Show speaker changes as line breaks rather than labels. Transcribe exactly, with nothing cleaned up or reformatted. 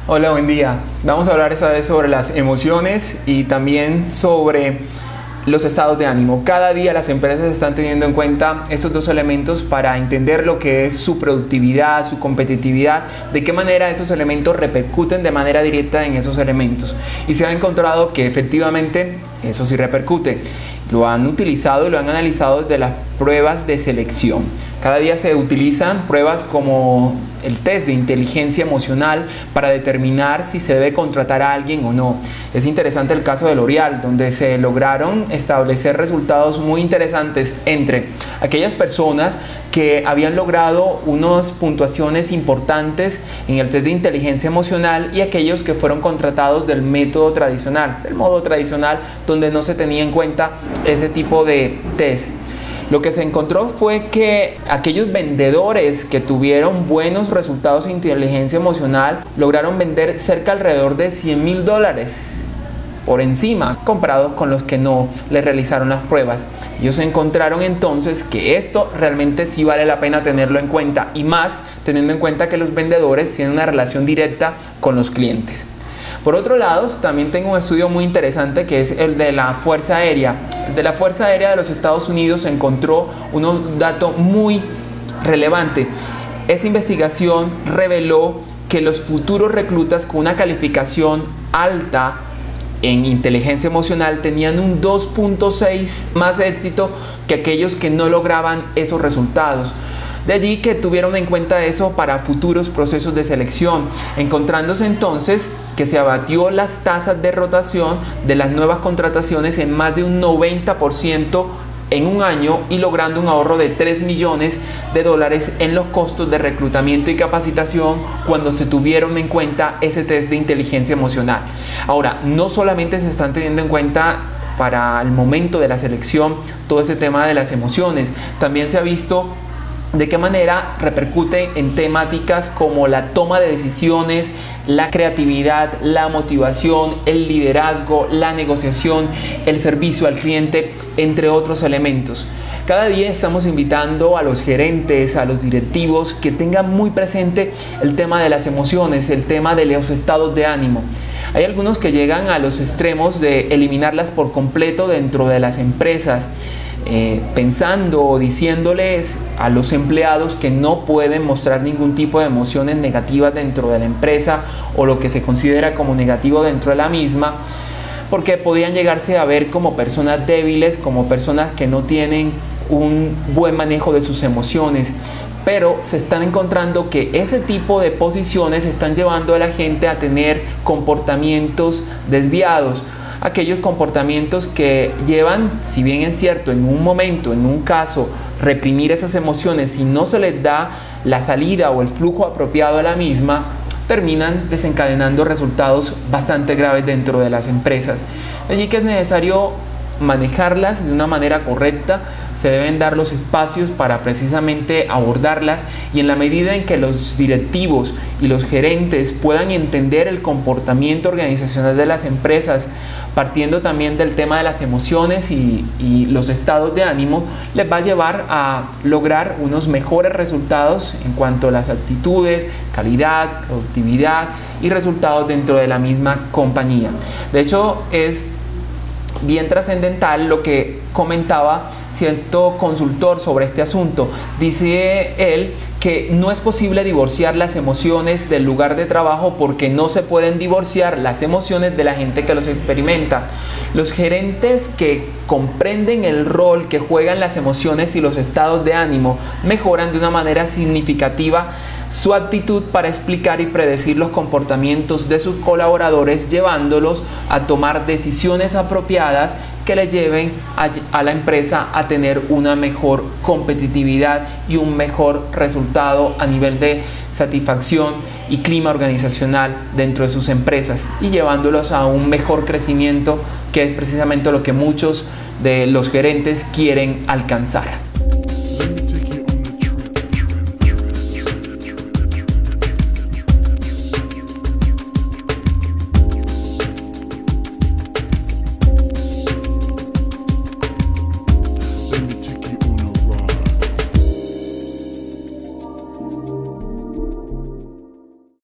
Hola, buen día. Vamos a hablar esta vez sobre las emociones y también sobre los estados de ánimo. Cada día las empresas están teniendo en cuenta estos dos elementos para entender lo que es su productividad, su competitividad, de qué manera esos elementos repercuten de manera directa en esos elementos. Y se ha encontrado que efectivamente eso sí repercute. Lo han utilizado y lo han analizado desde las pruebas de selección. Cada día se utilizan pruebas como el test de inteligencia emocional para determinar si se debe contratar a alguien o no. Es interesante el caso de L'Oréal, donde se lograron establecer resultados muy interesantes entre aquellas personas que habían logrado unas puntuaciones importantes en el test de inteligencia emocional y aquellos que fueron contratados del método tradicional, del modo tradicional, donde no se tenía en cuenta ese tipo de test. Lo que se encontró fue que aquellos vendedores que tuvieron buenos resultados en inteligencia emocional lograron vender cerca alrededor de cien mil dólares por encima, comparados con los que no le realizaron las pruebas. Ellos encontraron entonces que esto realmente sí vale la pena tenerlo en cuenta, y más teniendo en cuenta que los vendedores tienen una relación directa con los clientes. Por otro lado, también tengo un estudio muy interesante que es el de la Fuerza Aérea. El de la Fuerza Aérea de los Estados Unidos encontró un dato muy relevante. Esta investigación reveló que los futuros reclutas con una calificación alta en inteligencia emocional tenían un dos punto seis más éxito que aquellos que no lograban esos resultados. De allí que tuvieron en cuenta eso para futuros procesos de selección, encontrándose entonces que se abatió las tasas de rotación de las nuevas contrataciones en más de un noventa por ciento en un año, y logrando un ahorro de tres millones de dólares en los costos de reclutamiento y capacitación cuando se tuvieron en cuenta ese test de inteligencia emocional. Ahora, no solamente se están teniendo en cuenta para el momento de la selección todo ese tema de las emociones, también se ha visto de qué manera repercute en temáticas como la toma de decisiones, la creatividad, la motivación, el liderazgo, la negociación, el servicio al cliente, entre otros elementos. Cada día estamos invitando a los gerentes, a los directivos, que tengan muy presente el tema de las emociones, el tema de los estados de ánimo. Hay algunos que llegan a los extremos de eliminarlas por completo dentro de las empresas, Eh, pensando o diciéndoles a los empleados que no pueden mostrar ningún tipo de emociones negativas dentro de la empresa o lo que se considera como negativo dentro de la misma, porque podían llegarse a ver como personas débiles, como personas que no tienen un buen manejo de sus emociones. Pero se están encontrando que ese tipo de posiciones están llevando a la gente a tener comportamientos desviados, aquellos comportamientos que llevan, si bien es cierto, en un momento, en un caso, reprimir esas emociones y no se les da la salida o el flujo apropiado a la misma, terminan desencadenando resultados bastante graves dentro de las empresas. Allí que es necesario manejarlas de una manera correcta, se deben dar los espacios para precisamente abordarlas, y en la medida en que los directivos y los gerentes puedan entender el comportamiento organizacional de las empresas, partiendo también del tema de las emociones y, y los estados de ánimo, les va a llevar a lograr unos mejores resultados en cuanto a las actitudes, calidad, productividad y resultados dentro de la misma compañía. De hecho, es bien trascendental lo que comentaba cierto consultor sobre este asunto. Dice él que no es posible divorciar las emociones del lugar de trabajo porque no se pueden divorciar las emociones de la gente que los experimenta. Los gerentes que comprenden el rol que juegan las emociones y los estados de ánimo mejoran de una manera significativa su actitud para explicar y predecir los comportamientos de sus colaboradores, llevándolos a tomar decisiones apropiadas que le lleven a, a la empresa a tener una mejor competitividad y un mejor resultado a nivel de satisfacción y clima organizacional dentro de sus empresas, y llevándolos a un mejor crecimiento, que es precisamente lo que muchos de los gerentes quieren alcanzar.
Let me take you on a ride.